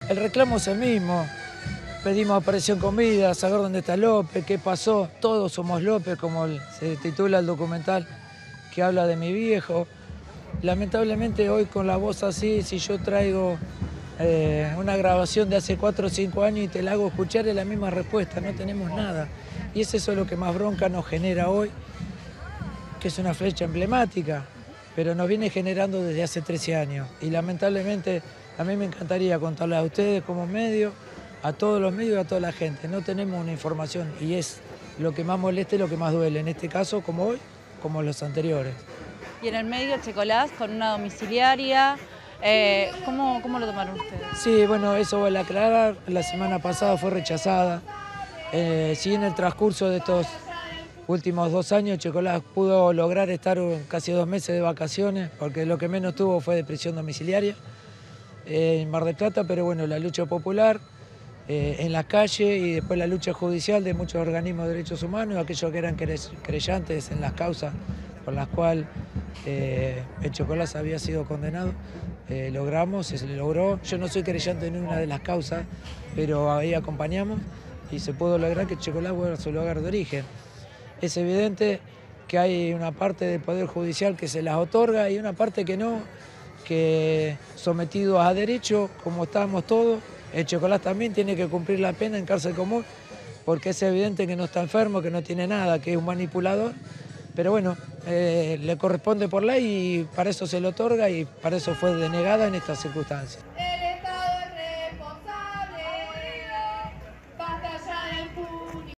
El reclamo es el mismo. Pedimos aparición con vida, saber dónde está López, qué pasó. Todos somos López, como se titula el documental que habla de mi viejo. Lamentablemente hoy con la voz así, si yo traigo una grabación de hace 4 o 5 años y te la hago escuchar, es la misma respuesta, no tenemos nada. Y es eso lo que más bronca nos genera hoy, que es una fecha emblemática, pero nos viene generando desde hace 13 años. Y lamentablemente a mí me encantaría contarles a ustedes como medio, a todos los medios y a toda la gente. No tenemos una información y es lo que más molesta y lo que más duele, en este caso como hoy, como los anteriores. Y en el medio Checolás con una domiciliaria, ¿cómo lo tomaron ustedes? Sí, bueno, eso vale aclarar, la semana pasada fue rechazada. Si en el transcurso de estos últimos 2 años Checolás pudo lograr estar casi 2 meses de vacaciones, porque lo que menos tuvo fue de prisión domiciliaria en Mar del Plata, pero bueno, la lucha popular en la calle y después la lucha judicial de muchos organismos de derechos humanos, aquellos que eran creyentes en las causas por las cuales el Checolás había sido condenado, logramos, se le logró. Yo no soy creyente en ninguna de las causas, pero ahí acompañamos y se pudo lograr que Checolás vuelva a su lugar de origen. Es evidente que hay una parte del Poder Judicial que se las otorga y una parte que no, que sometido a derecho, como estamos todos, el Checolás también tiene que cumplir la pena en cárcel común, porque es evidente que no está enfermo, que no tiene nada, que es un manipulador, pero bueno, le corresponde por ley y para eso se le otorga y para eso fue denegada en estas circunstancias.